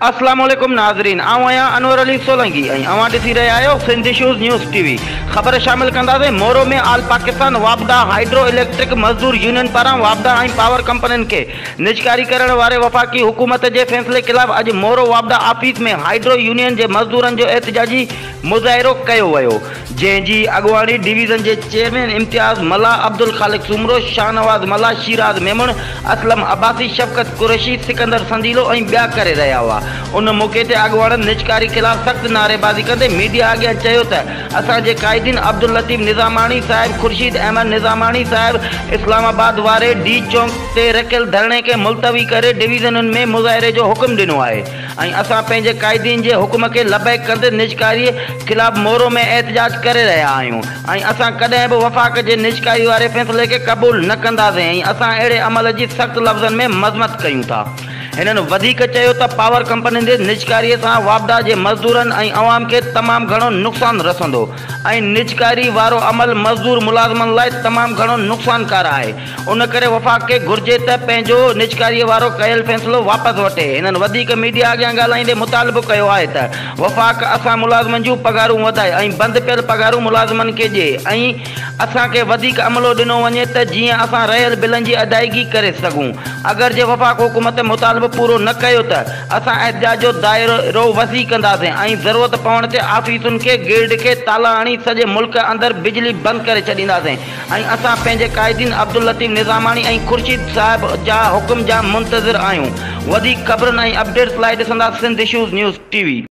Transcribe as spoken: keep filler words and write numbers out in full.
अस्सलाम वालेकुम नाज़रीन, आऊं आहियां अनवर अली सोलंकी ऐं अवां ॾिसी रहिया आहियो सिंध इशूज़ न्यूज़ टीवी। ख़बर शामिल कंदासीं। मोरो में आल पाकिस्तान वापडा हाइड्रो इलेक्ट्रिक मज़दूर यूनियन पारां वापडा ऐं पावर कंपनियुनि खे निजकारी करण वारे वफ़ाक़ी हुकूमत जे फ़ैसिले ख़िलाफ़ अॼु मोरो वापडा ऑफिस में हाइड्रो यूनियन जे मज़दूरनि जो एहतजाजी मुज़ाहिरो कयो वियो, जंहिंजी अॻुवाणी डिवीज़न जे चेयरमैन इम्तियाज़ मला, अब्दुल ख़ालिक सुमरो, शाहनवाज़ मला, शिराज मेमण, असलम अब्बासी, शफ़क़त कुरैशी, सिकंदर संदीलो ऐं ॿिया करे रहिया हुआ। उन मौक़े ते अॻुवाणनि निजकारी ख़िलाफ़ सख़्त नारेबाज़ी कंदे मीडिया अॻियां चयो त असांजे क़ाइदीन अब्दुल लतीफ़ निज़ामाणी साहिब, खुर्शीद अहमद निज़ामाणी साहिब इस्लामाबाद वारे डी चौक ते रखियल धरणे खे मुलतवी करे डिवीज़नुनि में मुज़ाहिरे जो हुकुम ॾिनो आहे ऐं असां पंहिंजे क़ाइदीन जे हुकुम खे लबैक कंदे निजकारीअ ख़िलाफ़ मोरो में एहतजाज करे रहिया आहियूं ऐं असां कॾहिं बि वफ़ाक़ जे निजकारी वारे फ़ैसिले खे क़बूल न कंदासीं ऐं असां अहिड़े अमल जी सख़्त लफ़्ज़नि में मज़मत कयूं था। हिननि वधीक चयो त पावर कंपनियुनि जे निजकारीअ सां वापडा जे मज़दूरनि ऐं अवाम खे तमामु घणो नुक़सानु रसंदो ऐं निजकारी वारो अमल मज़दूर मुलाज़िमनि लाइ तमामु घणो नुक़सानकार आहे। उन करे वफ़ाक़ खे घुर्जे त पंहिंजो निजकारीअ वारो कयल फ़ैसिलो वापसि वठे। हिननि वधीक मीडिया अॻियां ॻाल्हाईंदे मुतालिबो कयो आहे त वफ़ाक़ असां मुलाज़िमनि जूं पघारूं वधाए ऐं बंदि पियल पघारूं मुलाज़िमनि खे ॾिए ऐं असांखे वधीक अमलो ॾिनो वञे त जीअं असां रहियल बिलनि जी अदायगी करे सघूं। अगरि जे वफ़ाक़ हुकूमत मुतालिबो पूरो न कयो त असां एहतजाज जो दाइरो वसी कंदासीं ऐं ज़रूरत पवण ते ऑफिसुनि खे गेट खे ताला हणी सॼे मुल्क अंदरि बिजली बंदि करे छॾींदासीं ऐं असां पंहिंजे क़ाइदीन अब्दुल लतीफ़ निज़ामाणी ऐं खुर्शीद साहिब जा हुकुम जा मुंतज़िर आहियूं। वधीक ख़बरुनि ऐं अपडेट्स लाइ ॾिसंदा सिंध इशूज़ न्यूज़ टीवी।